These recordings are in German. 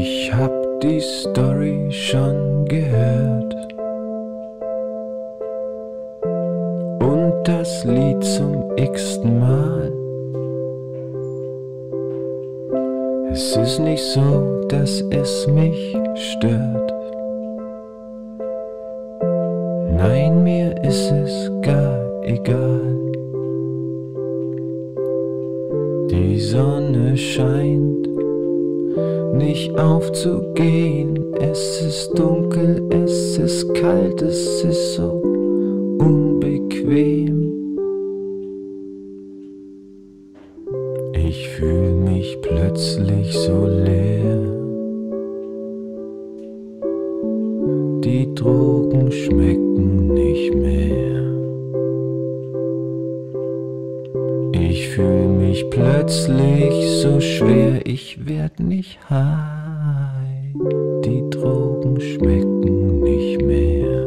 Ich hab die Story schon gehört und das Lied zum x-ten Mal. Es ist nicht so, dass es mich stört. Nein, mir ist es gar egal. Die Sonne scheint nicht aufzugehen. Es ist dunkel, es ist kalt, es ist so unbequem. Ich fühl mich plötzlich so leer. Die Drogen schmecken nicht mehr. Ich fühl mich plötzlich so schwer, ich werd nicht high. Die Drogen schmecken nicht mehr.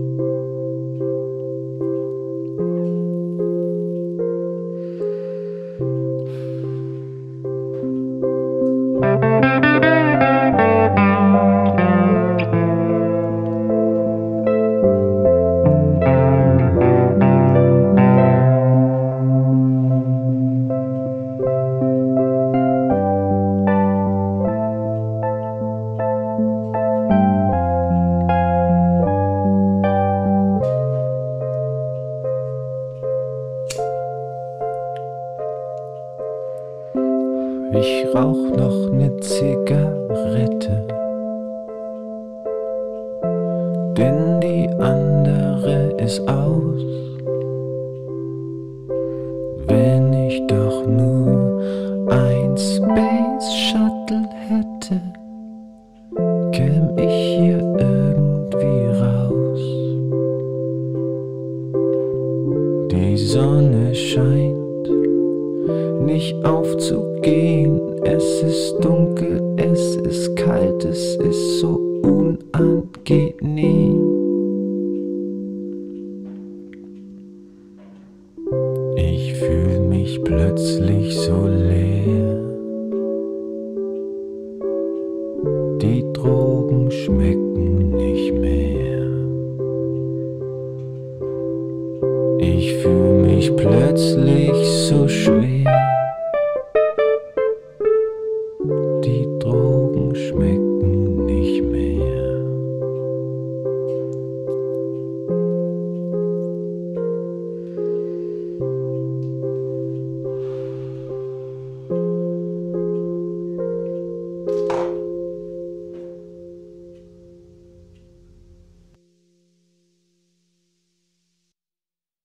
Ich rauch noch ne Zigarette, denn die andere ist aus. Wenn ich doch nur ein Space Shuttle hätte, käm ich hier irgendwie raus. Die Sonne scheint nicht aufzugehen. Es ist dunkel, es ist kalt, es ist so unangenehm. Ich fühl mich plötzlich so leer. Die Drogen schmecken nicht mehr. Ich fühl mich plötzlich so schwer.